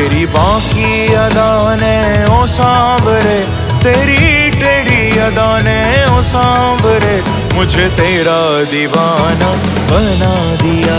तेरी बाकी अदा ने ओ सांवरे, तेरी टेढ़ी अदा ने ओ सांवरे, मुझे तेरा दीवाना बना दिया।